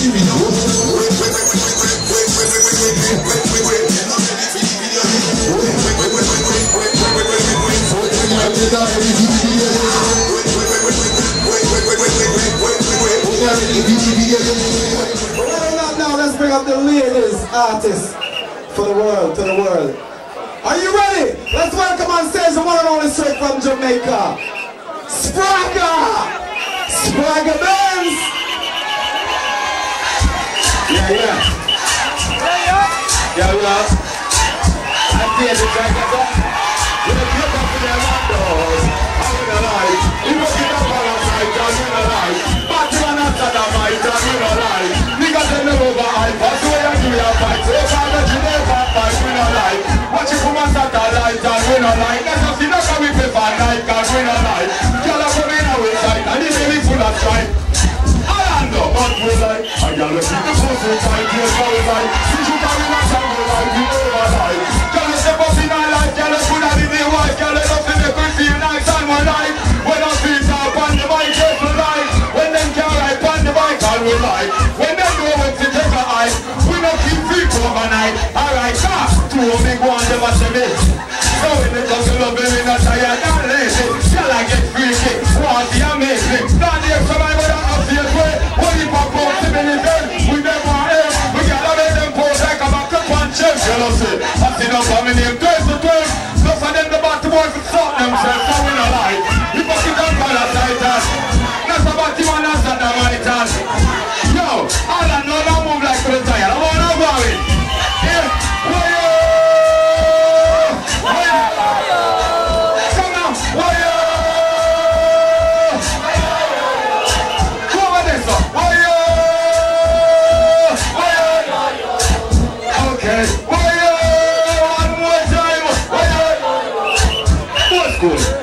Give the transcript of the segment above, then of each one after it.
Now let's bring up the latest artist for the world, to the world. Are you ready? Let's welcome on stage the one and only straight from Jamaica, Spragga! Spragga Benz! Yeah. I feel the Spragga. When I get up in their windows, I'm in a light. You look it up on outside, I'm in a light. But you are not at a fight, I'm in a light. Niggas in the over, I pass away and do your fight. So far that you never fight, we no light. Watch you come and start a light, and we no light. Let's just see that we pay for night, cause we no light. Y'all are coming away tight, and the baby full of stripe. I am the hot we light. And y'all will keep the pussy tight, yes, how we light. See you carry my song, we light, we over light. Y'all will step up in our life, y'all will put out in the white. Y'all will up in the quick feel nice and we light. When our feet are on the bike, yes, we light. When them can't ride on the bike, all we light. When them go with the take a eye, we don't keep feet overnight. Alright, car, two big ones never see me. So when they just love me, we not tired and lazy. Y'all I get freaky, want the amazing. Not the survival that not the way. When you pop out to me, we never air. We gotta make them pose like a back up and chef. You know, see, I see them coming in 12 to 12. Look for them the bottom boys to sort themselves, so we no lie. You fucking don't call us like that. That's about you and us at the right time. Yo, all I know now move like to the tire. I wanna go it. Yeah, come now, why go over this one. Okay, one more time. What's good?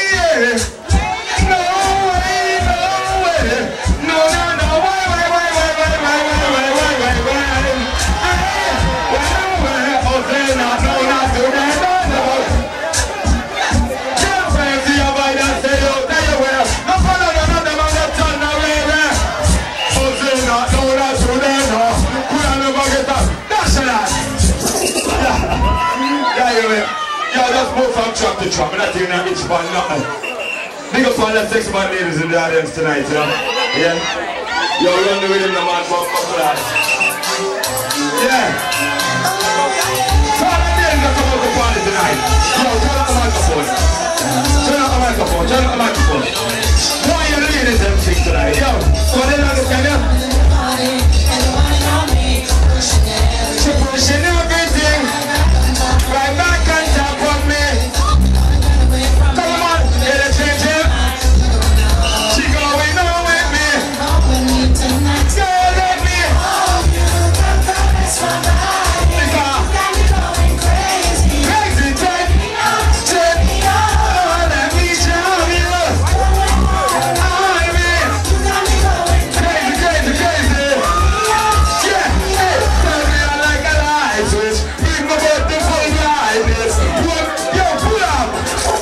Yo, just move from trap to trap. I'm not taking that itch for nothing. Big up all the sex band ladies in the audience tonight, you know? Yeah? Yo, we run the rhythm, the man, fuck that. Yeah. So all the ladies that come out to party tonight. Yo, turn up the microphone. Turn up the microphone. Turn up the microphone. Why are you ladies them sing tonight? Yo, so they don't understand you? She pushing everything right back on top of me. Come on, get a change here. She going on with me. Girl, let me. Crazy, take. Oh, let me show you. I'm in. Crazy, crazy. Yeah, hey, tell me I like a light switch. Bring my butt to full brightness. Yo, pull up.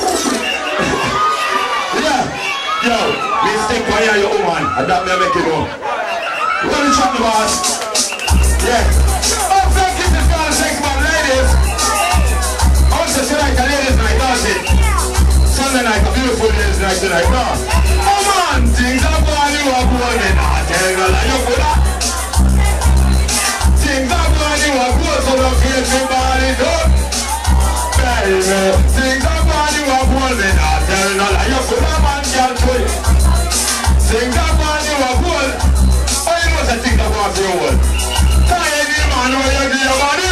Yeah, yo, me stick by your woman. I don't make it know. What are you talking about? Yeah. Oh, thank you, this girl, sex man, ladies. Also, she like a ladies' night, does it? Sunday night, a beautiful ladies' night tonight, no? Oh man, things are going you up, boy. Nah, tell you like you put up. Things are going you up, boy, so don't feel me body, don't. Baby, things are going you up, boy. Nah, tell you like you put up, man, can't put it. Things are going you up, boy. Oh, you know the things are going to your world. Tired, man, what you do your body?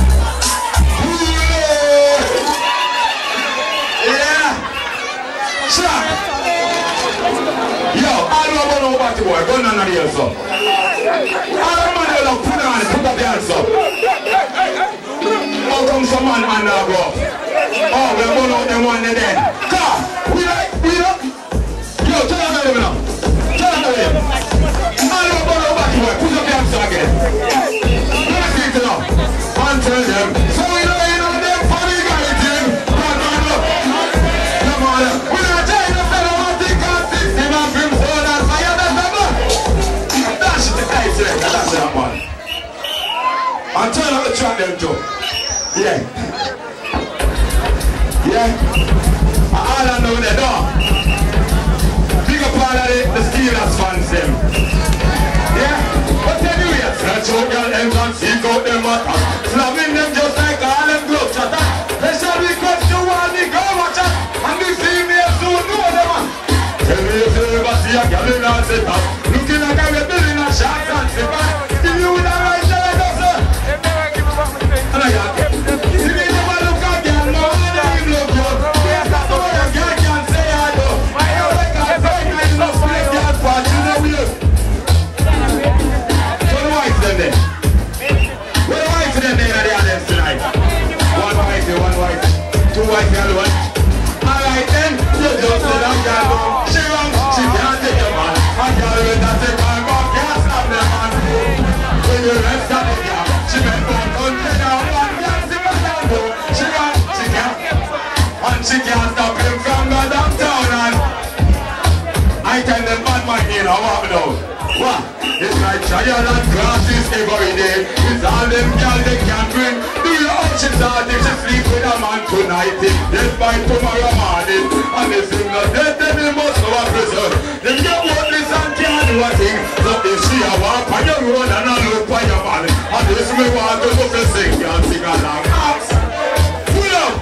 Yeah. Shut. Yo, I don't know about the boy. Go on the real so. I don't know how to put up the answer. How come some man and now go? Oh, we're going out them one then. Car, we like. Yo, tell them now. Tell them. I don't know about the boy. Put up the answer again. Let's see it now. And tell them. So we know them funny guy thing. Come on. We're not trying to sell a 1 thing, 16 and 15 and fire that number. Dash the ice. select, that's that man. And turn on the track them too. Yeah. Yeah. All I know they know. Big up all of the Steelers fans them. Yeah. But anyway, let's show girl them and seek out them matter. Slamming them just like all them gloves chatter. They shall be cut to one, they go watch us. And the females soon know them man. Tell me if you ever see a girl in a setup, looking like I'm building a shot and sit back. Give you the right side of sir. And I got it. See me never look at girl, no one ain't look good. Yes, that's the way a girl can say I do. I know like I say I love play girl part, you know we look. So the wife them there. Where the wife them there in the audience tonight? One wife, two wife, the other one. Alright then, you just sit down, girl. She can't take your man. A girl with that take her back, can't stop the man. When you rest on the girl, she bend down, don't take her one, can't sit down though. She can't, and she can't stop him from the downtown. And I tell them bad man here, I walk down. What? It's like trial and classes every day. It's all them girls they can't bring. Do your options hard if you sleep with a man tonight. Dead by tomorrow morning. And if you're not dead, then you must go to prison. Them get worthless and can't do a thing. So if she a walk on your road and a look on your man, and this me want to go to sing, can't sing along. Pull up!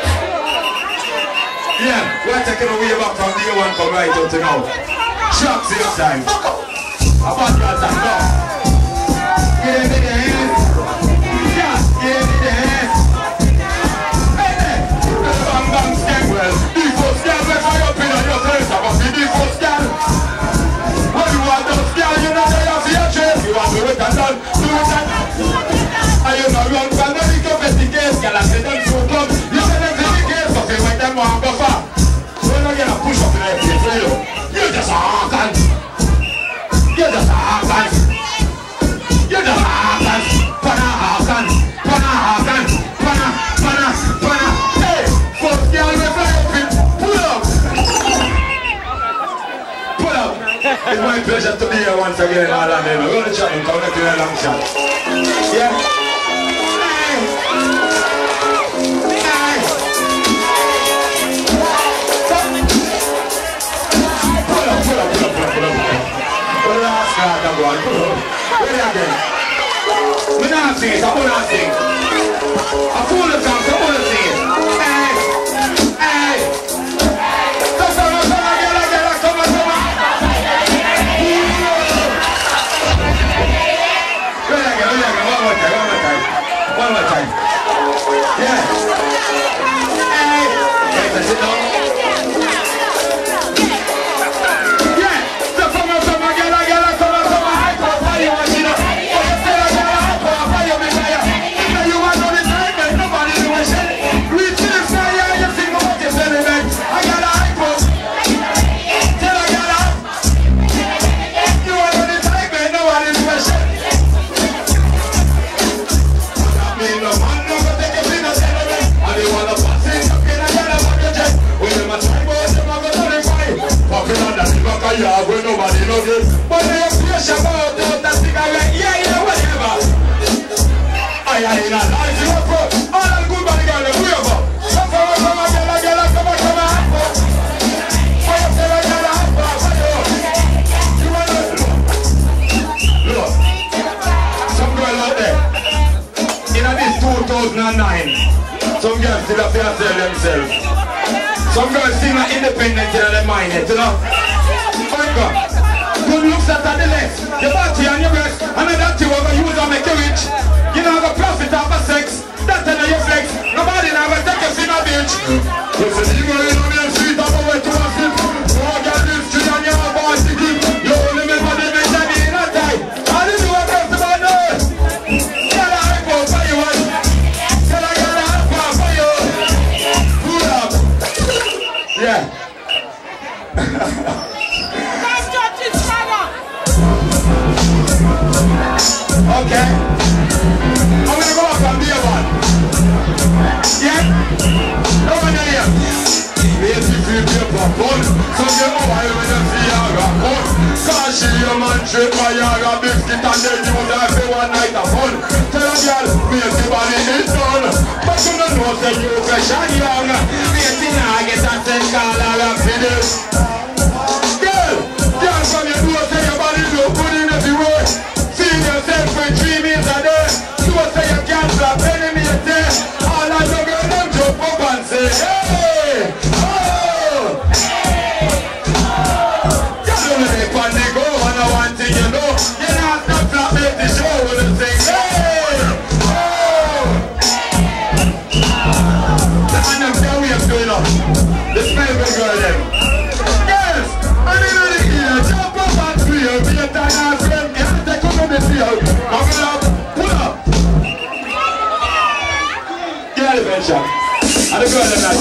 Yeah, we're taking a way back from day one, come right out to now. Shocks in your time. A bad girl time, go. Give me the hands. Yeah, give me the hands. Hey there. Bang bang skank well. The first girl let's high up in on your face. I must be the first girl. What you want those girl, you know they have your chase. You want to do it and done, do it and and you know run from the little case, girl, I say them so club. You say them to the case, but they make them walk go far. So you don't get a push up in their face, you just a hawkant. You're just a hawkant. You're just a hawkant. Pana hawkant. Pana hawkant. Pana. Hey, first girl we fly up in. Pull up. Pull up. It's my pleasure to be here once again in Ireland. We're going to chat and come back to a long shot. Yeah. Ready again. We not sing it, I wanna sing. I fool the song, I wanna sing it. Hey. Come on. Ready again, one more time. Yeah. Hey, sit down. Yeah, when nobody knows it, but they have pressure about that cigarette, yeah, whatever. I ain't a life in a pro, all that good body girl, we have up. Come on, come on. Why you say I got a hot bar, you wanna look, some girl out there, in this 2009, some girls still have to sell themselves. Some girls still not independent in their mind, you know. Good looks at the legs, your body and your breast, and then that you over use and make you rich. You know the profit of a sex, that's in your flex. Nobody never take a single bitch. You see you in on your street, I'm away to a slip. You get this tree and you have a sticky. You only remember the mention in a tie. How do you do a best about this? Get a hype out for you. Get a hype out for you. Pull up. Yeah. Okay, I'm gonna go up and be a one. Yeah? Over there. Basically, be a popcorn. So get over here when you see a rock. Cause she a man trip my yard a biscuit and then use her for one night of fun. Tell a girl, make the body is done. But you don't know say you fresh and young. Waiting I get a ten call her up for this. Girl, from your door say your body look good in every way. Feed yourself for 3 meals a day. You say you can't stop any me a day. All I know girl them jump up and say, hey, oh, hey, oh. You don't make one they go and I want thing you know. You not stop flat make the show with the thing, hey, oh. And them tell me what's going on. The smell good girl them. Yes, I mean jump up and clear, be a time and friend, can't take on the field. I'm gonna pull up. Get out of the shot. And the girl tonight,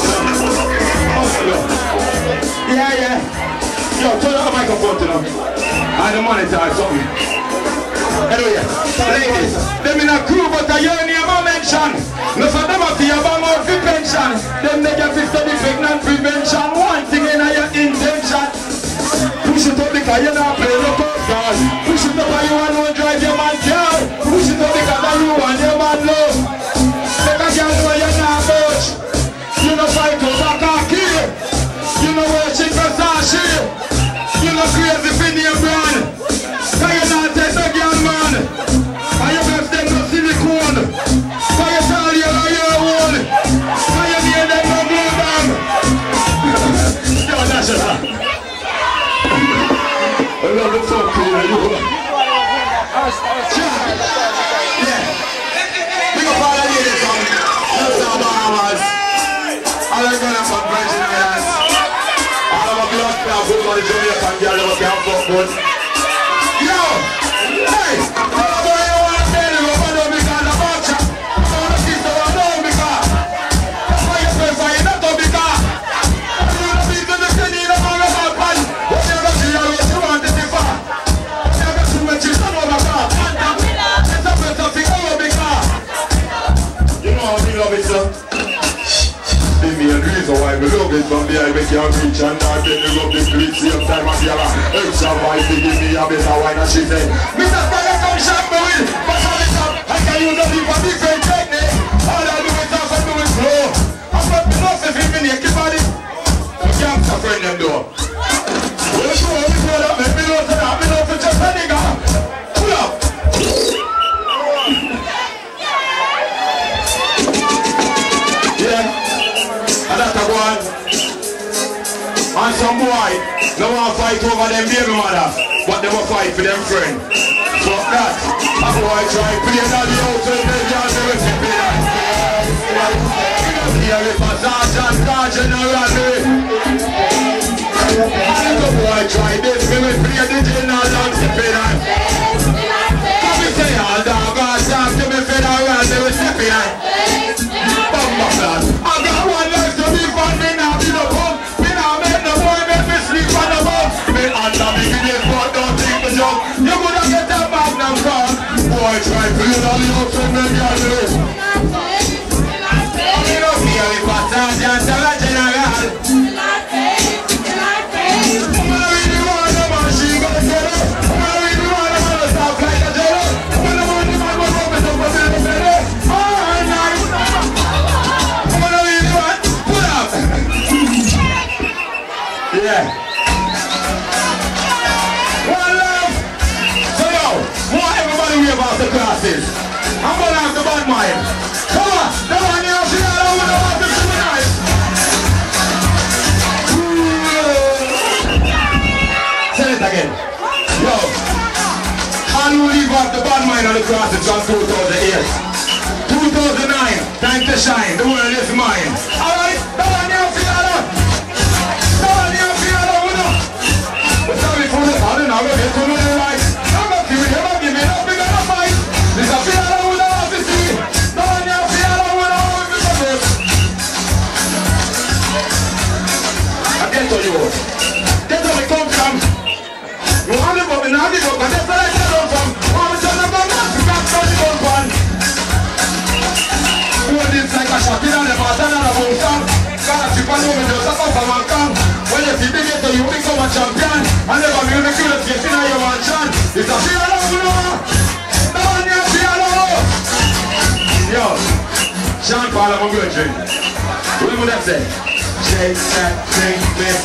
yeah. Yo, turn on the microphone to them. And the monitor or something. Anyway, ladies, them in a crew, but a year name I mention. No for them up here about more prevention. Them they get 50 pregnant prevention. One thing in your intention. Push it up because you not play no cars. Push it up and you want to drive your man car. Push it up because you want your man love. Make a girl know you're not much. You know fight over khaki. You know watching Versace. You know crazy for your brand. Cause you not take no girl man. And you best them no silicone. Cause you tell you are your own. Cause you need them no glue them. Yo, that's it. I love the fuck you. Yeah. We go follow the ladies from Los Bahamas. All I'm gonna from Virgin Islands. All of our blood club, good for the Jamaican girl, all of our fuck good. Yo! Hey! All of our you want to tell you about them because of Archer. I want to kiss them alone because that's why you prefer you not to because you want to be to the city in the morning about man. What you gonna see how you want to differ? What you gonna see when she's not over car? It's a better thing over because you know how we love it, sir. The main reason why we love it from there, we can't reach and not get the love the street same time and the extra wife to give me a better wine and she say Mr. Spragga come shop me with but on the top I can use a different technique. All I do is talk and do it slow. I'm not enough if you make your body you can't friend them though. Well show me so that make me know so that me know for just a nigga. Pull up. Yeah. And that's a one. And some boy, no one fight over them baby mother, but they will fight for them friend. Fuck that. A boy try play that the house and they can't do it to play that. Here if a sergeant or general me. And if a boy try this, we will play the general and to play that. Come we say all dog or talk to me federal, they will step in that. Bumba flat. I got one life to live and me now be no pump. Me now make the boy make me sleep on the bump. Me under me giddy but don't think the jump. You coulda get a magnum car. Boy try to use all the house and make your live. Me no fear if a sergeant or a general. Me no really want the man she got get up. Me no really want the man to talk like a jello. Me no want the man to rub it up and make it better. All night. Yeah. One love. So yo, want everybody wave off the glasses. I'm gonna have the bad mind. Come on, the one you see all over the water tonight. Say it again. Yo, how do you leave off the bad mind on the glasses from 2008? 2009, time to shine, the world is mine. Alright, the one you see all over. Sorry for the pardon, I will get to know the right. I'm not giving him up, give me up, we're gonna fight. This is a feel I would have to see. No one else feel I would have to see. I get to you. That's where we come from. You want to go, but now you go, but that's where I come from. I'm a son of a man, you can't touch the old one. Hold this like a shot in on the pattern and a boom song. Gotta chip on over, just a puff and one come. When you see the ghetto, you become a champion. And never music, you'll get in of my virgin. What would that say? Shake that thing, miss.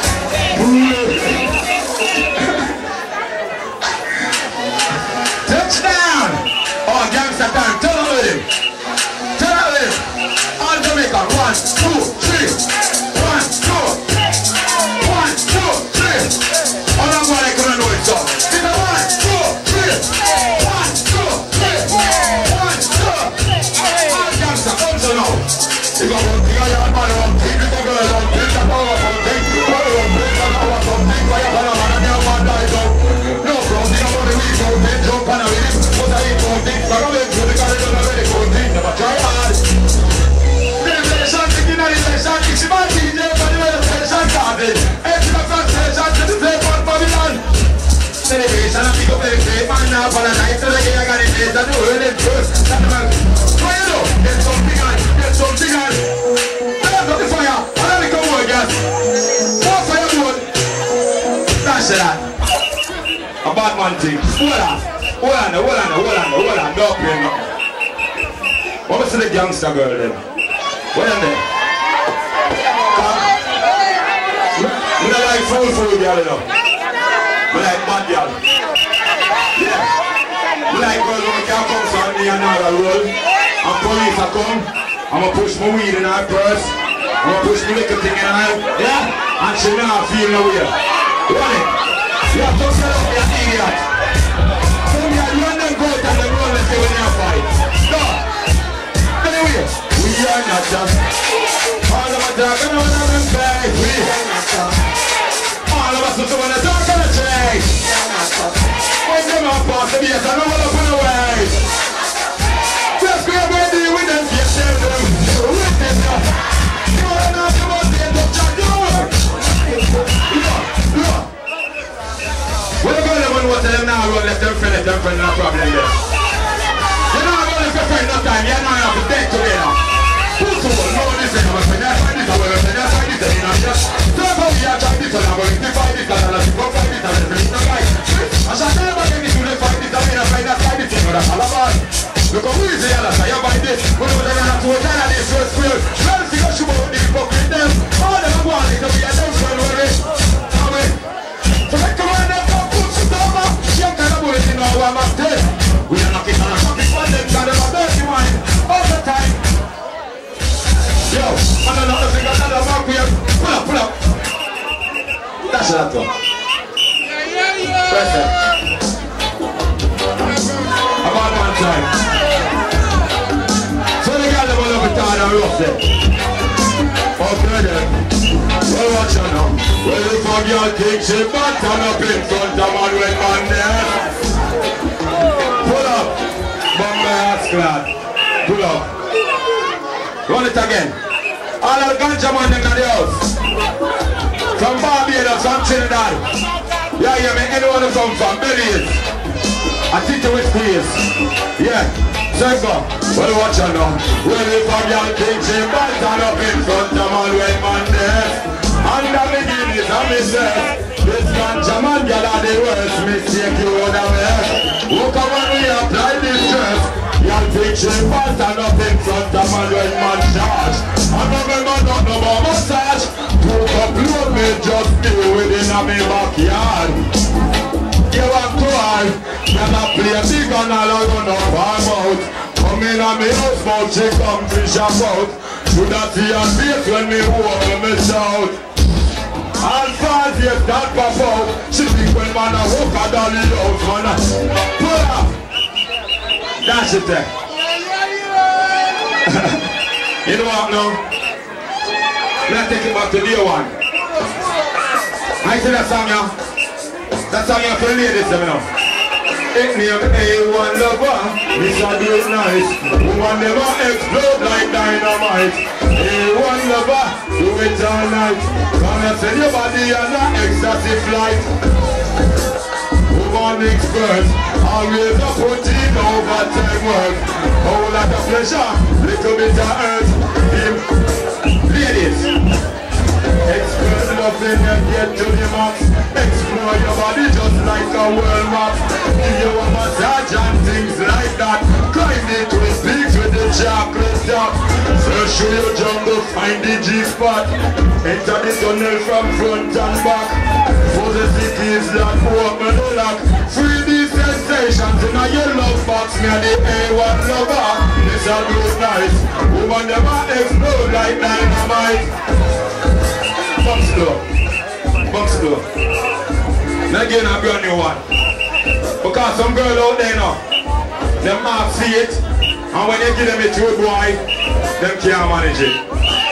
Touchdown! Oh, gangsta time. Turn up with him. Turn up with him. All Jamaica. 1, 2, 3. 1, 2. 1, 2, 3. All I'm going to come and know it, so. It's a 1, 2, 3. 1, 2, 3. 1, 2. All gangsta. Also now. You got one thing, I got one thing. You got one thing. You got one thing. You got one thing. Why you got a man and you want to die down? No problem. You got one thing. Jump and a win. But I ain't one thing. I got one thing. You got a very good thing. Never try hard. Revelation, thinking that revelation. It's about DJ, but the revelation started. Every translation to the play for Babylon. Celebration, I pick up every day. Man, now for the night. So they get a guy in place. I do it in first. That's the man. What you do? Get something on. Get something on. Turn up the fire. And let me come over, guys. More firewood. That's that. A bad man thing. Hold on. Don't play now. What was the gangster girl then? What are they? We don't like fool girl, you know. We like bad girl. Yeah. We like girls when we can't come from me and all the road. And police are come. I'm gonna push my weed in her purse. I'm gonna push my little thing in her. Yeah? And she not feel no way. Run it. You have to get up, you idiot. So me are you and them go out and them run and say when you fight. No. Anyway, we are not just. All of us talking on them face. We are not just. All of us are want to talk on the chase. When them are past the base, I know what up on the way. Just go away deal with them, get them. With them, you are not about to end up Jack York. Look. What about them when what them now run left them friend, no problem there. You know I'm going to friend no time, you know I have to take together. Who's the one? No one is saying I'm a friend, that's why this, I'm a friend, that's why this, you know, just. So if we are trying this, I'm going to fight this, and I'm going to fight this, and I'm going to fight this. I shall never get this, to fight this, I'm going to fight that, fight this, you know, that's all about. Look how easy you are, you buy this, when you are going to turn on this first wheel. Well, see what you want with the hypocrite them. All them are going to be a them friend, worry. So let's come on and come put some over. You can't have bullet in our one of this. We are knocking on a topic for them, got them a dirty wine all the time. Yo, I don't know if you got another mark here. Pull up. That's that one. Press it. About one time. So the guy that will love it down and rough there. Okay then. Well, watch out now. Well, if a girl thinks she bad, turn up in front of man when man there. Pull up. Bumble ass clad. Pull up. Run it again. All the ganja man in the house. From Barbados, from Trinidad. Yeah, me anyone who come from Viddyms. I think it was please. Yeah. Second. Well, watch out now. Well, if a girl thinks she bad, turn up in front of man when man there. And the beginning of me say, this ganja man girl are the worst mistake you would have heard. Look how when we apply this dress, y'all think she bad, turn up in front of man when man charge. And remember not no more massage. To upload me just deal within a me backyard. You want to hide, then I play a big and all I run up farm out. Come in on me house mouth, she come fish about. Do that see her face when me walk me shout. And 5 years that pop out. She think when man a walk a dolly house, man. Pull up. Dash it there. You know what now? Let's take it back to day one. I see that song now. That song you have to ladies, you know. It name A1 lover, this a do it nice. Woman never explode like dynamite. A1 lover, do it all night. Come and send your body on an ecstasy flight. Woman expert, always a protein over time work. Whole lot of pleasure, little bit of earth. Ladies, expert loving and get to the max. Explore your body just like a world map. Give you a massage and things like that. Climb the twin peaks with the chocolate top. Search show you jungle, find the G-spot. Enter the tunnel from front and back. For the cities that open the lock. Free these sensations in a yellow box. Me and the A1 lover. This a good night. Woman them a explode like dynamite. Bump slow. Bump slow. Now again a brand new one. Because some girl out there now, them half see it, and when you give them it to a boy, them can't manage it.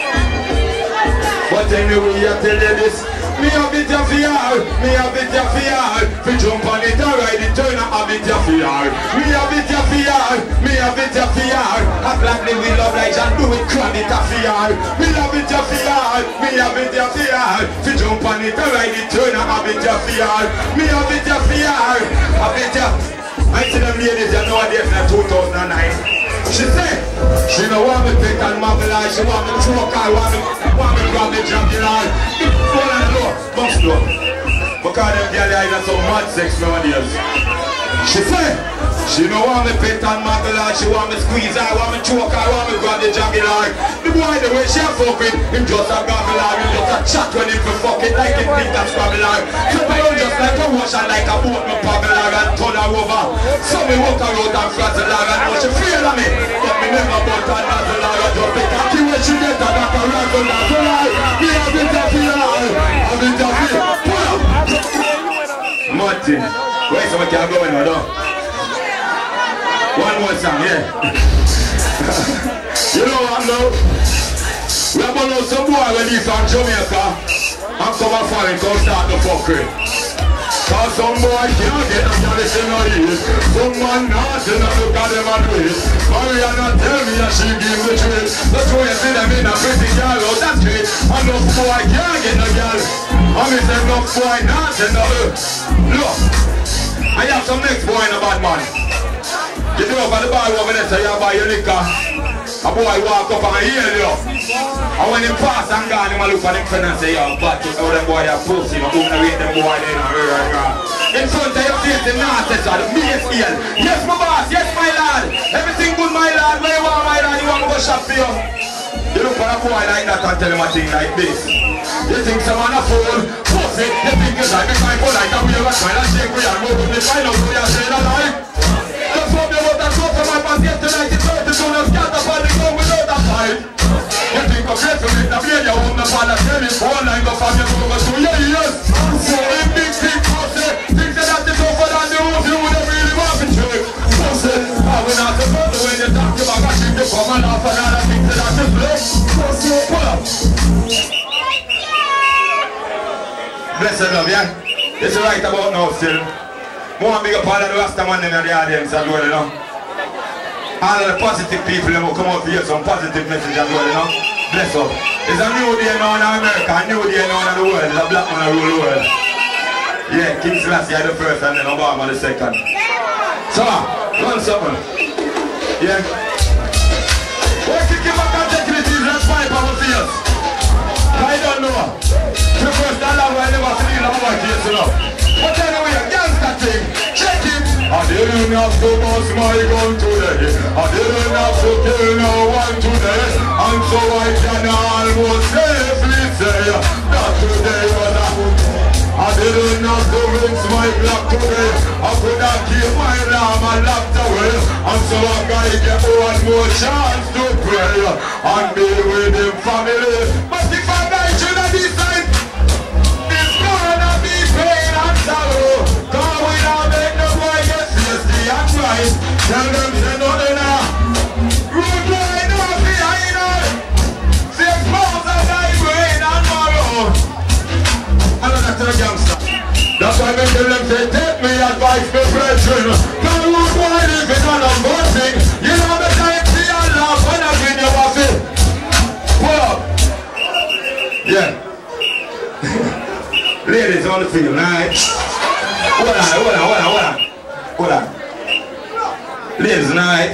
But anyway, I tell you this, me have it for y'all, me have it for y'all. Fi jump on it and ride it, turn and have it for y'all. Me have it for y'all, me have it for y'all. Act like the will of light and do it, cram it for y'all. Me have it for y'all, me have it for y'all. Fi jump on it and ride it, turn and have it for y'all. Me have it for y'all, have it for. I see them ladies, you know, they're from 2009. She said, she don't want me pick and muggle her, she want me choke her, want me grab the jugular. Fall on the floor, bust floor. Because them girls are some mad sex nowadays. She said, she don't want me pet and muggle her, she want me squeeze her, want me choke her, want me grab the jugular. The boy, the way she fuck with, him just a goggle her, him just a chat when him fuck it like him think and squabble her. So I don't just like a wash her like a boat, me poggle her and turn her over. So me walk her out and frazzle her and know she afraid of me. But me never butt her dazzle her and just pick her key when she get her back and razzle her. So like, me have it a feel her, have it a feel. Pull up! Martin, where's some can go in now though? One more song, yeah. You know what now? We have about some boy when he's from Jamaica and come and fall and come start the fuckery. Cause some boy can't get a girl if she not eat. Some man not say no look at them and do it. Mariana tell me that she give the treat. That's why you see them in a pretty girl out that street. And no boy can't get no girl. And me say no boy not say no. Look, I have some next boy in a bad man. You know over the bar over there say you buy your liquor. A boy walk up and hear you. And when he pass and gone, he look at him friend and say, yo, but you know them boy that pussy, you know, rate them boy there in front of your face, the narcissist, the main scale. Yes, my boss, yes, my lad. Everything good, my lad. Where you want, my lad, you want me to go shop for you. You look at a boy like that and tell him a thing like this. You think someone a fool, pussy, you think it's like a kind of like a wheel and smile and shake with your move with the find out who you're saying a lie. Just hope you want that go for my pants yesterday, it's 30 to not scat up on the ground without a fight. You think of great for me, the blade you own the father, tell him phone line go from your over to your ears. So if big pussy, things that is over than the roof, you wouldn't really want to check. Pussy, I will not support the way you talk to my gosh, if you come and laugh and all the things that is flex. Pussy, pull up. Blessed love, yeah? This is right about now still. More bigger part of the Rasta man in the audience as well, you know. All of the positive people that will come out to hear some positive message as well, you know. Bless up. It's a new day now in America, a new day now in the world. It's a black man rule the world. Yeah, King Selassie the first and then Obama the second. So, run something. Yeah. We're kicking back and taking it easy, let's fight our fears. I don't know. The first time I never seen a white case, you know. But anyway, gangsta thing, check it. I didn't have to bust my gun today. I didn't have to kill no one today. And so I can almost safely say that today was a... I didn't have to rinse my block today. I could have kept my lamb and locked away. And so I gotta get one more chance to pray and be with him family. But if I die to this time, it's gonna be pain and sorrow. Cause we don't make no boy get tasty and right. Tell them say nothing now. Root line up behind us. 6 months of life rain and morrow. Another to the gangster. That's why I tell them say take me advice me brethren. Cause root line is it on a good thing. You know the time see and laugh when I bring you off it. Pull up. Yeah. Ladies on the field, alright? Hold on. Ladies, alright?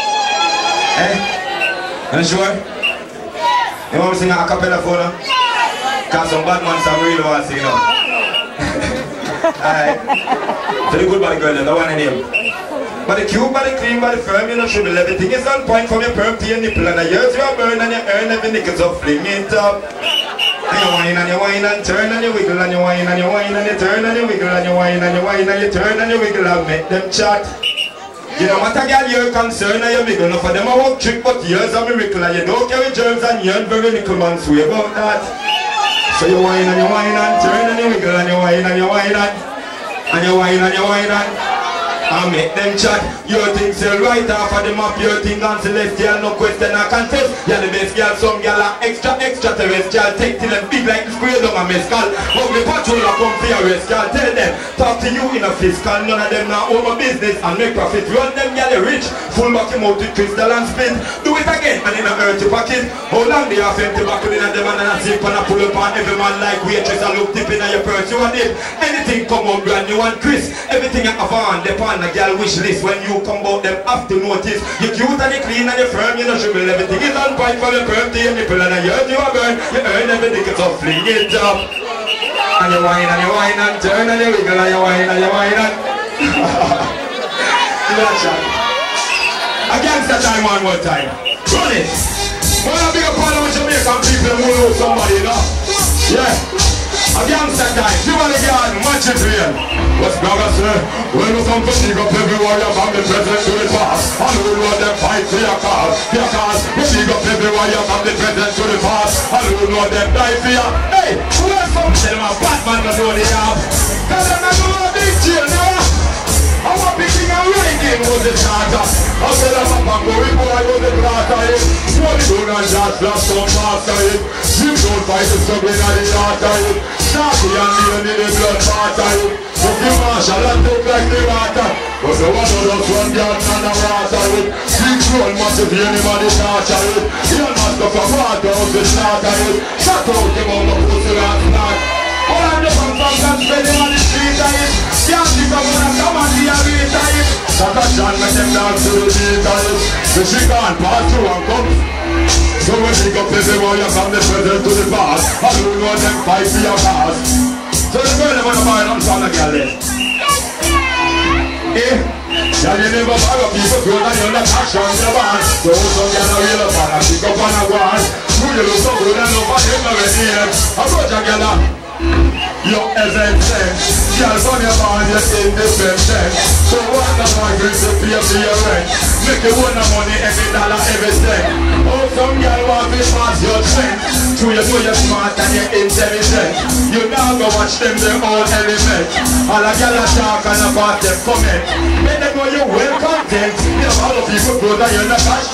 Eh? Are you sure? You want me to sing a cappella for them? Cause some bad man some really want to sing now. Alright. So the good bad girl, the one in him. But the cute, but the clean, but the firm, you know, shrivel. Everything is on point from your perm to your nipple. And the years you are burn and you earn every nickel, so fling it up. And you whine and you whine and turn and you wiggle and you whine and you whine and you turn and you wiggle and you whine and you whine and you turn and you wiggle and make them chat. You know what a girl you're concerned and you wiggle. Enough of them are work trick, but yours are miracle. And you don't carry germs and you ain't very nickel man swear about that. So you whine and turn and you wiggle and you whine and you whine and you whine and you whine and make them chat. Your thing sell right off of the map. Your thing on celestial, no question or contest. You're the best girl, some girl are extra terrestrial. Take till them big like the spray down a mescal. Ugly patrol a come for your rest, girl. Tell them, talk to you in a fiscal. None of them now own a business and make profit. Run them girl rich, full back him out with crystal and spin. Do it again and in a earthy pocket. How long they have empty back in them and a zip and a pull up on every man like waitress and look tip in your purse. You want it? Anything come out brand new and crisp. Everything you have on, depend on a girl wish list. When you come out them have to notice. You cute and you clean and you firm, you know shrivel. Everything is on point from your perm to your nipple. And you earn you a burn, you earn everything, so fling it up. And you whine and turn and you wiggle and you whine and you whine and watch out. Against the time one more time. Run it. When I big up all of Jamaican people who know somebody, you know? Yeah. Against the time. You want to get out, match it real. What's brother sir? When you come to dig up everywhere, you from the present to the past. And we know them fight for your cause. Your cause. We dig up everywhere, you from the present to the past. And we know them die for you. Hey, who else come to them a Batman to know they have? Tell them I know a big jail now. I want picking and riding was the charter. I said I'm a pango, we boy was the clatter. One stone and just lost some master. You don't fight the struggle in the water. Starty and near the blood water. But the marshal and look like the water. But the one of us one yard and the water. Six roll massive anybody torture. You're not the from water out the slaughter. Shut out him on the pussy and snot. All of the fans and spending on the street. Can't pick up on a come and be a real time. Shut up John, make them dance to the beat. So she can't pass through and come. So when she go everywhere, you from the present to the past. I don't know them fight for your cause. So the girl them on the bar and I'm trying to get it. Eh? Can you never borrow people grow and you're not cash on your band. So some girl a real up and pick up on a guard. Who you look so good and nobody ever ready yet. Approach a girl up. Your essence, girl from your band, you're independent. So what the fuck is to pay for your rent? Make you win the money every dollar, every cent. Oh, some girl want to pass your trend. So you know you're smart and you're intelligent. You now go watch them, their own element. All a girl a talk and a pass them comment. Make them know you're well content. You know all the people go that you're not cash.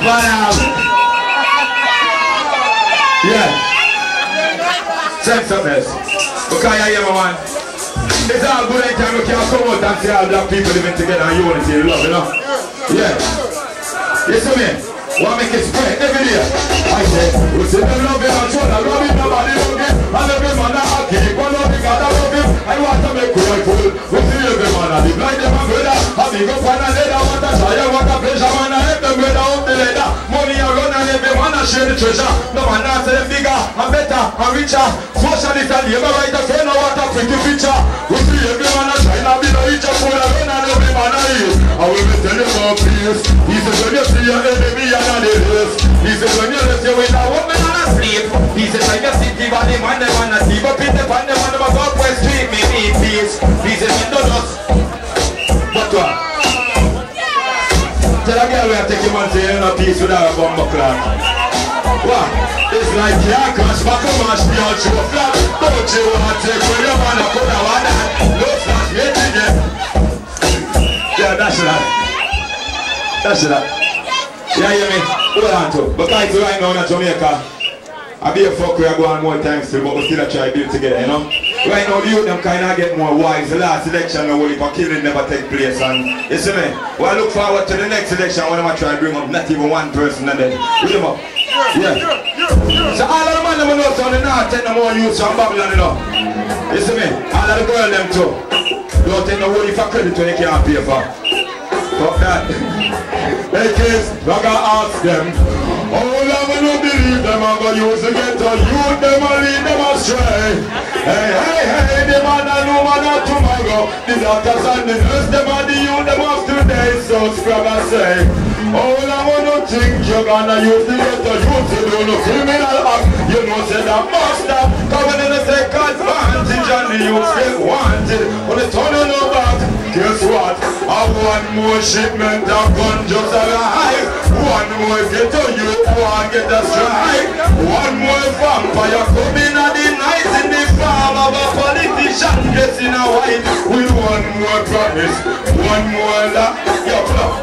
Yeah. Sensibility. Because I hear my man. It's all good anytime we can come out and see all black people living together and unity and love, you know? Yeah. You see me? Want to make it spread every day. I say, we see them love him and show that love him, nobody love him. And every man that I keep on loving God, I love him. I want to make cool fool. We see every man that live like them and brother. I big up one another, want to try, want to pleasure, man, I help them brother up the ladder. Money I run and every man I share the treasure. No man I say them bigger and better and richer. Socialist and labor right to say no what a pretty picture. We see every man I try now be the richer fool and run and every man I is. I will be telling you about peace. He says when you see your enemy and not the rest. He says when you left you with a woman and a sleep. He says when you see the body man they want to sleep up in the pan they want to go up West Street me need peace. He says when you just but what? Tell a girl we are taking man say you're not peace without a bomb clock. What? It's like yeah, crash back a mash the old show flat. Don't you want to take when your man a put a one that? No flash, wait again. Yeah, that's that. That's that. Yeah, you hear me? Hold on to. But guys, right now in Jamaica, I be a fuck we are going more times still, but we still try to build together, you know? Right now, the youth them kind of get more wise. The last election, no worry, but killing never take place. And you see me? Well, I look forward to the next election when I try to bring up not even one person and then bring them up. Yeah. So all of the men them know so they not take no more youth from Babylon, you know. You see me? All of the girls them too. Don't take no worry for credit when you can't pay for. Fuck that. Hey kids, I gotta ask them. How long will you believe them? I'm gonna use to get to youth them and lead them astray. Hey, the man and woman of tomorrow. The doctors and the nurse, them and the youth them of today. So spragga say, how long will you think you're gonna use to get to youth to do no criminal act? You know say that must stop. Coming in the second advantage and the youth still wanted. When they turn on the back, guess what? I want more shipment of gun just alive. One more get to you, one get a strike. One more vampire coming at the night in the farm of a politician dressed in a white. With one more promise, one more that. Yo, pull up.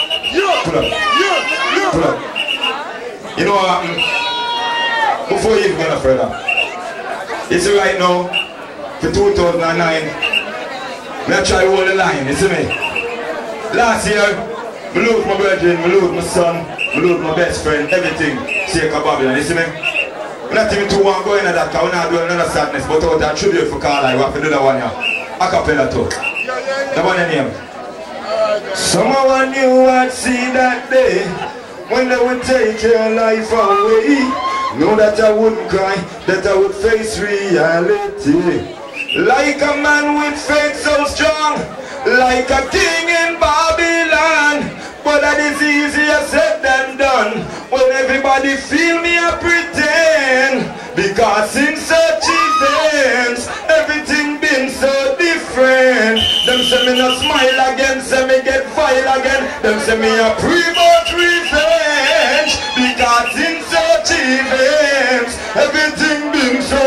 Pull up. You know what happened? Before you even go further, you see right now, for 2009, I try to hold the line, you see me? Last year, I lose my brethren, I lose my son, I lose my best friend, everything, sake of Babylon, you see me? I'm not even too one going into that, because we're not doing another sadness, but out that tribute for Carlisle, we have to do that one here. A cappella too. The one in name. Someone knew I'd see that day, when they would take your life away. Know that I wouldn't cry, that I would face reality. Like a man with faith so strong, like a king in Babylon. But that is easier said than done. When everybody feel me, I pretend. Because in such events, everything been so different. Them say me no smile again, say me get vile again. Them say me a pre-bout revenge. Because in such events, everything been so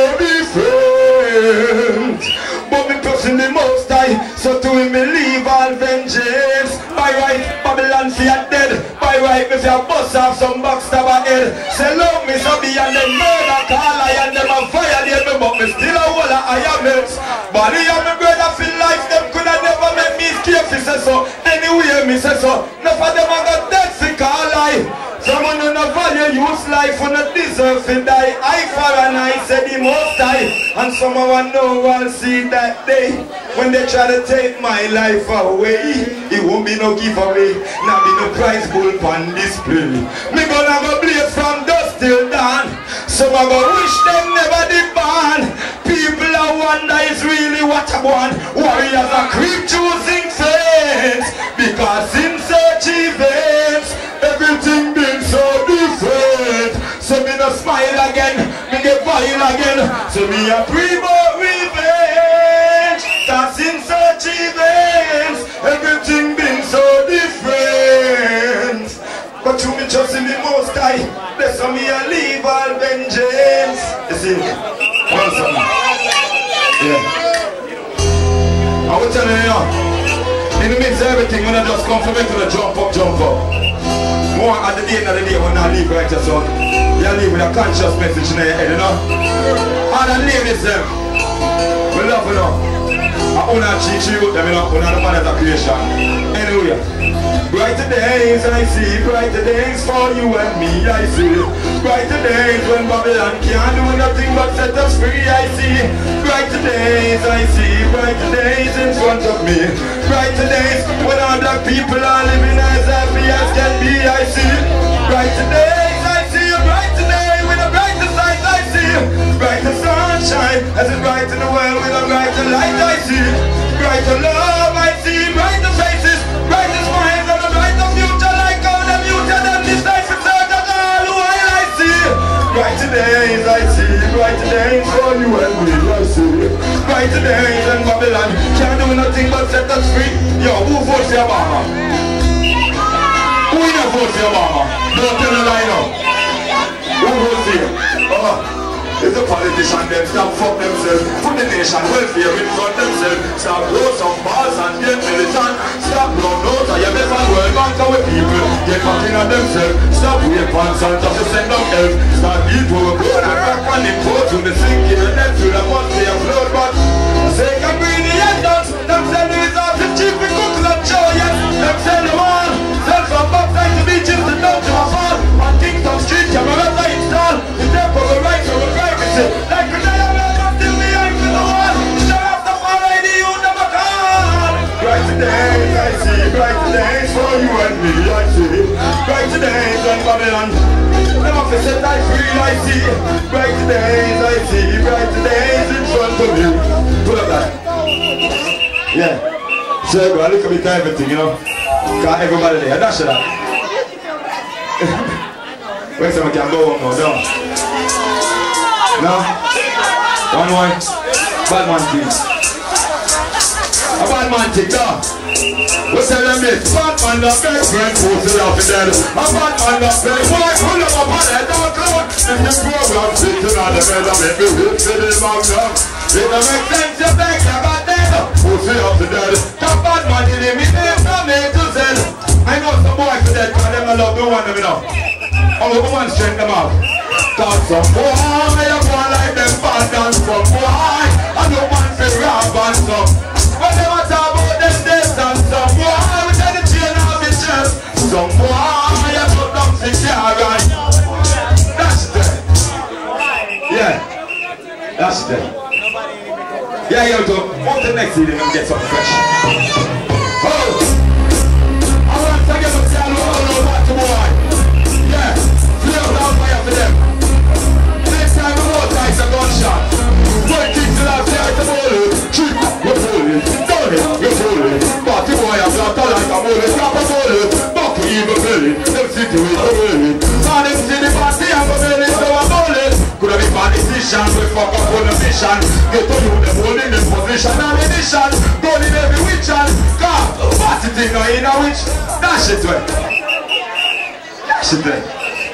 different. But me trusting the Most High, so to him me leave all vengeance. By right, Babylon see a dead. By right, me say a bust off some backstabber head. Say love me so be and then murder Carlisle and them a violate me, but me still a wall of iron melts. Body of me brother feel like them coulda never make me escape. He say so, anyway me say so. Enough of them a got dead for Carlisle. Someone who no value use life who no deserve to die. Eye for an eye, said the Most High. And someone know I'll see that day when they try to take my life away. It won't be no giveaway, not be no prize bull on display. Me gonna go blaze from dusk till dawn. Some a go wish them never did born. People a wonder is really what I want. Warriors are creep choosing faith. Because in such events, everything been so different. So me no smile again, me get vile again. So me a pre-bout revenge. Cause in such events, everything been so different. But you me trust in the Most High, that's how me a leave all vengeance. You see, one something. Yeah. I will tell you now, in the midst of everything, when I just come from it to the jump up. More at the end of the day when I leave right here, so you leave with a conscious message in your head, you know? All the ladies them, we love you know. I want to teach you them, you know, when I'm the man of the creation. Anyway, brighter days I see, brighter days for you and me I see. Brighter days when Babylon can't do nothing but set us free I see. Brighter days I see, brighter days in front of me. Brighter days when all black people are living as happy as can be I see. Brighter days I see, a brighter day with a brighter sight I see. Brighter sunshine as it bright in the world with a brighter light I see. Brighter love I see, brighter faces, brighter smiles and a brighter future like all them youth and them this life is all that all while I see. Brighter days I see, brighter days for you and me I see. Brighter days and Babylon can't do nothing but set us free. Yo, who votes for Obama? Who in a vote for Obama? Don't tell a lie now. Who votes for you? If the politicians them stop fuck themselves, put the nation welfare in front themselves, stop blow some balls and get militant, stop blow notes of your best and world bank away people, get back in on themselves, stop wave on Santa to send them help, start eat over blood and back on the boat to the sinking and then to the monthly of blood but say can bring the end down, them send the results of chief and cook and show yes, them send them on, send from backside to beaches to down to a fall, on Kingston Street cameras I install, the step of the right to the right. Like a diamond still behind the wall. Shut up the already you never call. Brighter days I see, brighter days bright days on Babylon. Them have to set I free, I see. Bright days, I see. Bright days in front of you. Pull up that. Yeah. So go, look at me time everything, you know. Got everybody there. Dash it up. Where's someone can go home now? Down. No? One. Bad man thing. A bad man thing, no? What's tell them this? Bad man that beg friend posted out in there. A bad man that beg boy pull up a bad don't clown. In the program sitting on the bed and make me whip to the magnum. It don't make sense you beg the bad dead. Posted out in there. That bad man didn't mean him from A to Z. I know some boy for that because them I love no one of them now. All the women straighten them out. Cause some boy I go like them bad and some boy I don't want to rob and some. When they want to talk about them days and some boy we tell the chain off his chest. Some boy I put down 6 yards right. That's it. Yeah. That's it. Yeah, you go. On to the next evening and get something fresh. Oh! I want to get some down about the boy. Yeah. Clear down fire for them. Next time we go tight a gunshot. One thing to that say the bullet. Trick, you pull it. Done it, you pull it. Party boy a flat like a bullet. Drop a bullet. Buck even belly. Them city with the bullet. Now them see the party and the belly so a bullet. Could have been politician, we fuck up on the mission. Get to you, them holding them position and edition. Going in every witch and car. What's the thing now in a witch? Dash it way. Dash it way.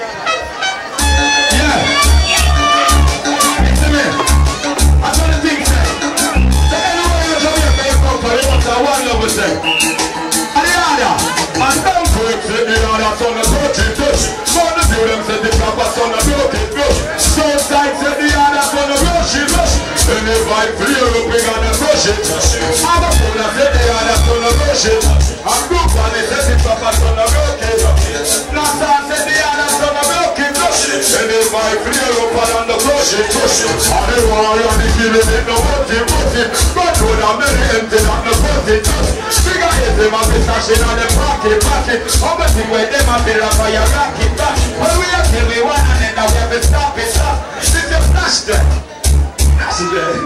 Yeah. Listen to me. I tell the thing say. The anyway you tell me you come for it, what's a one level say. And the other. And don't quick say the other son of touch. More the view them say the proper son of broke it. Southside said the other son of rush it. And if I clear up we gonna rush it. Other people said the other son of rush it. And group one they said the proper son of broke it. Nasa said the other son of broke it. And if I clear up and the rush it. And the war and the killing it no motive. But would have many empty not the pocket. Figure is them a be stashing on the pocket. How much thing where them a be like fire rocket back. When we are kill we one and then now we have to stop it. This is flash there. That's it there.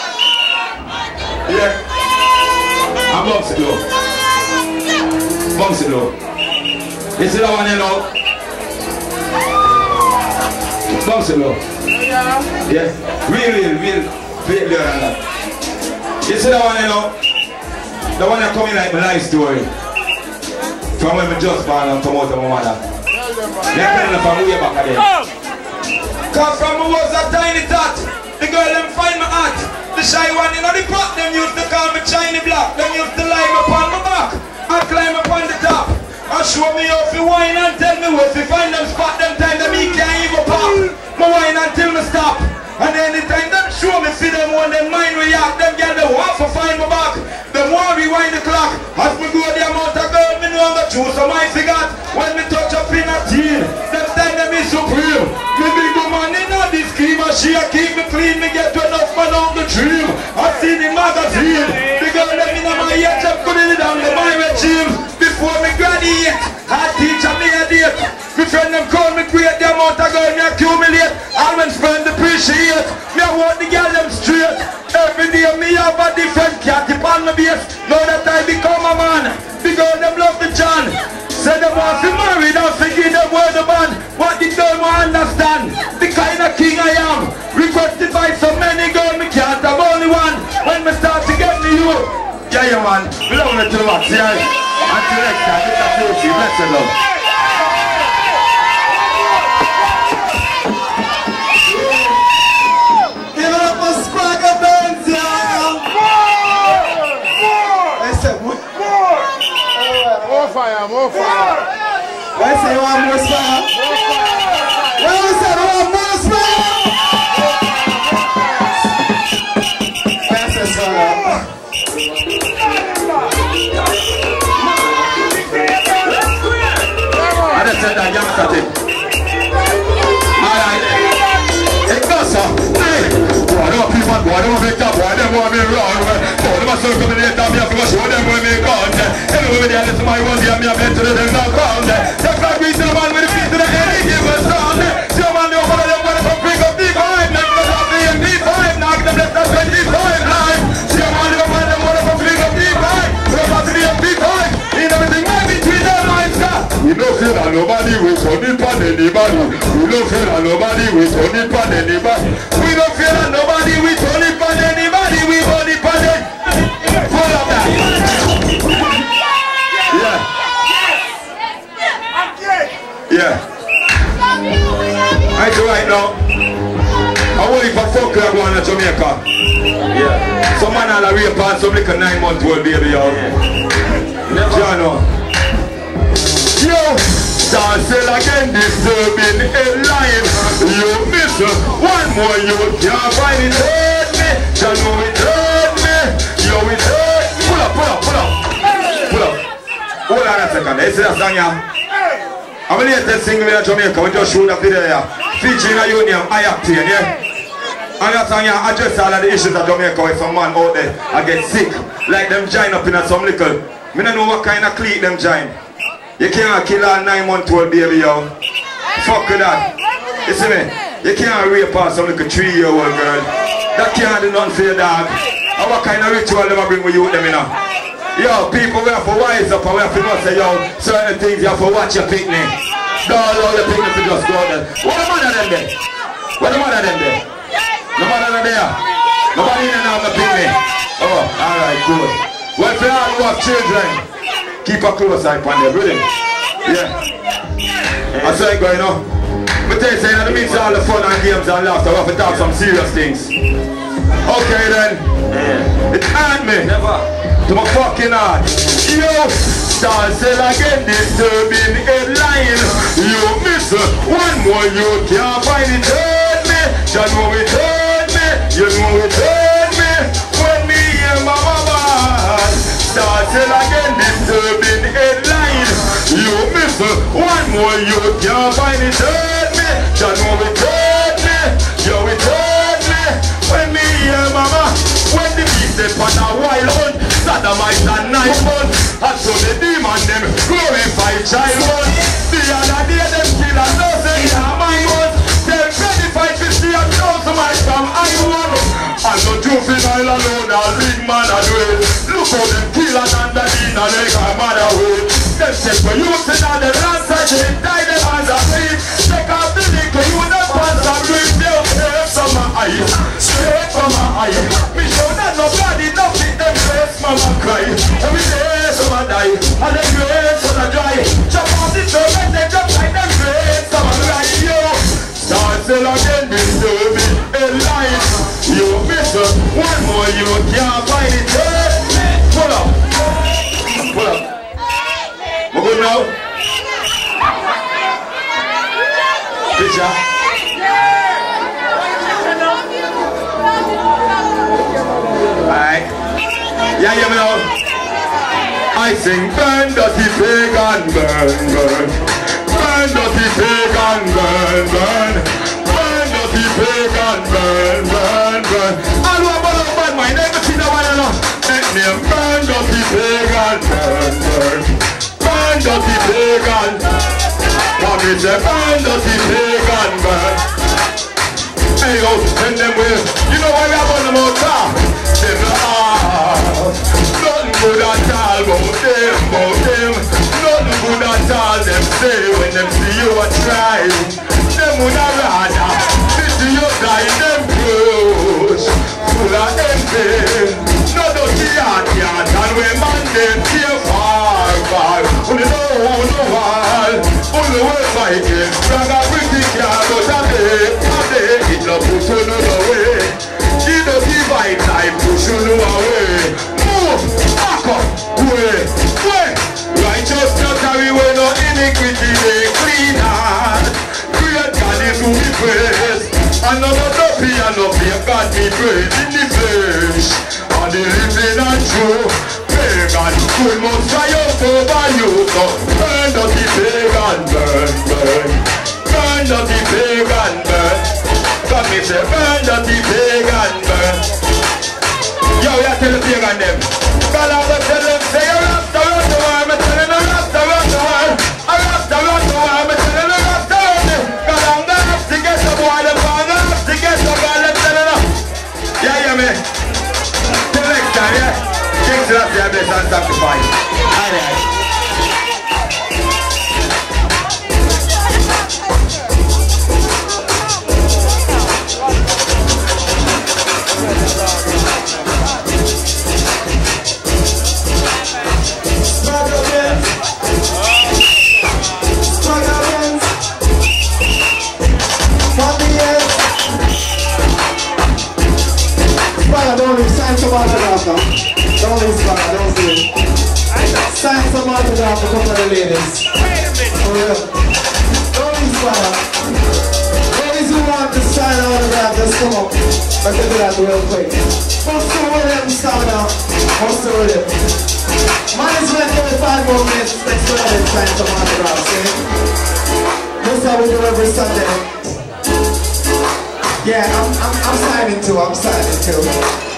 Yeah. I'm bounce it low. Bounce it low. You see that one you know? Bounce it low. Yeah. Real failure and that. You see that one you know? The one that come in like my life story. From when I just born and come out of my mother. They're telling from way back again. Cause from I was a tiny tot, the girl them find my heart. The shy one in the pot, them used to call me Chiny Block. Them used to lie upon my back and climb upon the top. And show me how to wine and tell me where to find them spot. Them time that me can't even pop. My wine until me stop. And anytime them show me see them when them mind react. Them girl they want to find my back. Them want rewind the clock. As me go the amount of girl me know I'm gonna choose. So my cigarette when me touch up in a teen. Them time them is supreme. Me big woman in a this scheme. And she a keep me clean. Me get enough man on the dream. I see the magazine. The girl them in my age I'm putting it on the my regime. Before me graduate I teach and me a date. Me friend them call me great. The amount of girl me accumulate. I when friend appreciate. Me I want the girl them straight. Every day me have a different cat upon my base. Now that I become a man, the girl them love the John. Say them want to marry, don't forget them word the man. What the girl want understand, the kind of king I am. Requested by so many girls, me can't have only one. When me start to get me you, yeah man, we love you too much, yeah. Until next time, it's a place, bless you love. Give it up for spragga benz, yeah. More fire. I say you want more spragga? Well, we said we want more spragga. I say spragga. I just said that young thing. Alright. It goes so. Hey, what up? want boy, them want me top boy, them want me run. So them a circumvenate and me have to show them where me gone. Anyway, me there, listen my one day, me have been to the them not ground. Just like we to the man with the feet to the head, he give us sound. See a man, the over them wanna come pick up the time. Them gonna have the MP time, knock them left and 25 life. See a man, the over them wanna come pick up the time. We're about to the MP time. In everything right between their lines, we don't feel that nobody will turn it on anybody. We don't feel that nobody will turn it on anybody. We don't feel that nobody will turn it on anybody. We turn it on it. Full of that. Yeah. Yeah. I do right now. I want if a fuck you going to Jamaica. Yeah. Some man all a rape on some like a 9-month-old baby, yo. Never. Yo, dancing again, disturbing a line. You miss one more, you can't find it. Hurt me, you know it hurt me. Yo, it hurt. Pull up, pull up, pull up. Pull up. Hold on a second. You see that song here? I'm the latest single in Jamaica. We just showed up video here. Featuring a union, I Octane, yeah? And that song here address all of the issues of Jamaica with some man out there. I get sick. Like them giant up in some little. I don't know what kind of clique them giant. You can't kill a 9-month-old baby, yo. Fuck with that. You see me? You can't rape on some like a 3-year-old girl. That can't do nothing for your dog. And what kind of ritual them bring with you them, you know? Yo, people, we have to wise up and we have to know, say, yo, certain things you have to watch your picnic. Don't allow the picnic to just go there. What the man of them there? What the man of them there? No man of them there? Nobody in and the picnic. Oh, alright, good. Well, for all who have children, keep a close eye on them, really? Yeah. I saw it going on. But tell you, in the midst of all the fun and games and laughter, we have to talk some serious things. Okay then. It hurt me. Never. To my fucking heart. Yo, dancing again, disturbing a line. You miss one more, you can't find it. Hurt me. You know it hurt me. You know it hurt me. When me and my mama dancing again, disturbing a line. You miss one more, you can't find it. Hurt me. You know it hurt me. You it hurt me. When me and mama, when the beast they on a wild hunt, sodomites and 9 months, and so the demon them glorify child one. The other day them kill a dozen my ones. Them ready fight to see a thousand miles from I1. And no juvenile alone, a big man a do it. Look how them kill and under the and they got mad away. Them take for you to down the ransom, they die them as a thief. Take off the liquor, you don't pass a brief. They'll take from my eye, straight from my eye. Me show that nobody nothing them face, mama cry. Every day someone die, and them graves on a dry. Chop off the throat and they drop like them graves, someone right, yo. Dancing again, disturbing a line. You miss one more, you can't find it. Pull up. Pull up. We're good now? Picture. Alright. Yeah, you know. I sing burn dirty pagan, burn, burn. Burn dirty pagan, burn, burn. Burn dirty pagan, burn, burn, burn. All over the bad mind, everything I wanna know. Let me burn dirty pagan, burn, burn. Burn dirty pagan. Come me say burn dirty pagan, burn. Hey yo, send them way. You know why we have on the motor? Them nothing good at all about them. Nothing good at all them say when them see you a try. Them would have rather see you die them close. Full of envy. No dirty heart, and we man them care far. Only know no wall. Only way fighting. Spragga pretty car, but a day it no push you no away. She don't give right time, push you no away. Move, back up, way. Righteousness carry way, no iniquity, they clean heart. Great God is who we praise. And no dopey and no fear, God be praised in the flesh. And the living and true. Pagan, good must triumph over you. So burn dirty pagan, burn, burn. Burn dirty pagan, burn. Come me say burn dirty pagan, burn. sign some autograph for a couple of the ladies. For real. Don't inspire. Ladies who want to sign autograph, just come up. I'll do that real quick. What's the rhythm sound out? What's the rhythm? Management 35 more minutes. Let's go ahead and sign some autographs, eh? That's how we do every Sunday. Yeah, I'm signing too.